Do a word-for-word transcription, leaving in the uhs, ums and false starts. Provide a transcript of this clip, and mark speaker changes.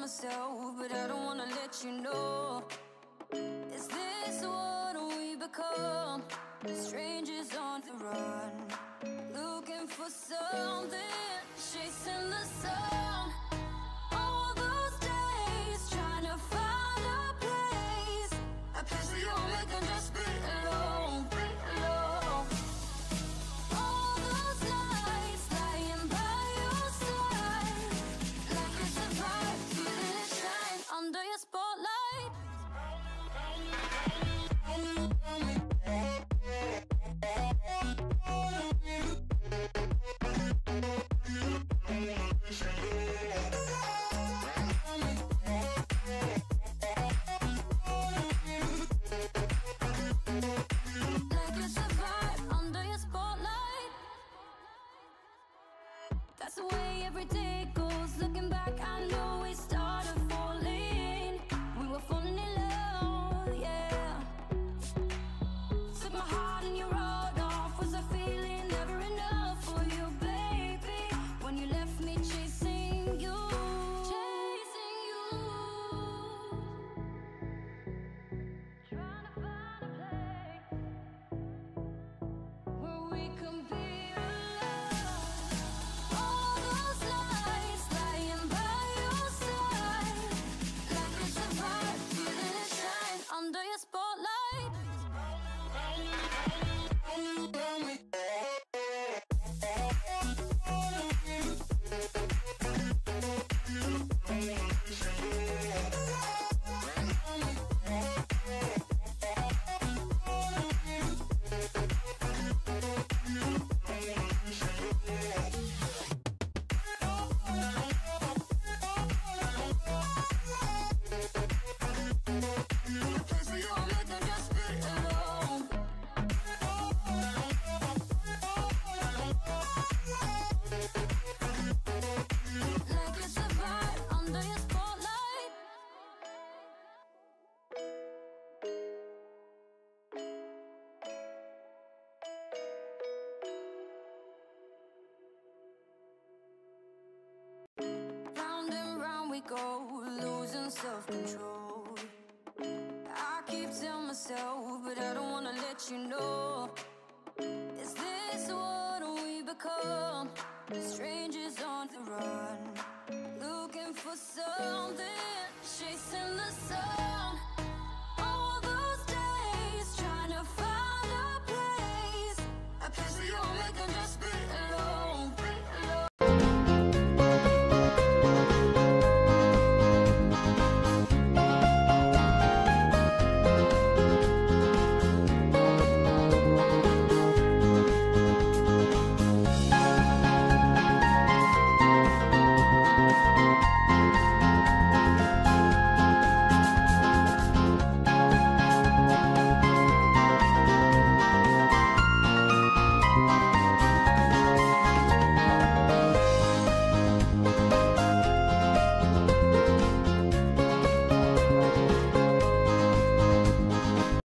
Speaker 1: myself, but I don't wanna let you know. Is this what we become? Strangers on the run, looking for something, chasing the sun. All those days trying to find a place, a place where you and me can just be alone, be alone. All those nights lying by your side, like it's a vibe, feeling it shine under your spotlight. That's the way every day goes. Looking back, I know we started falling. We were falling in love, yeah. Took my heart and you rode off. Was I feeling never enough for you, baby? When you left me chasing you, chasing you, trying to find a place where we can be alone. All those nights lying by your side, like it's a vibe, feeling it shine under your spotlight. A place where you and me can just be alone. Like it's a vibe under your spotlight. Round and round we go, losing self-control. I keep telling myself, but I don't wanna let you know. Is this what we become? Strangers on the run, looking for something, chasing the sun.